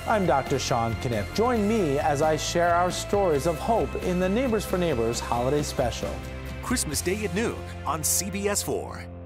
I'm Dr. Sean Knipp. Join me as I share our stories of hope in the Neighbors for Neighbors holiday special. Christmas Day at noon on CBS4.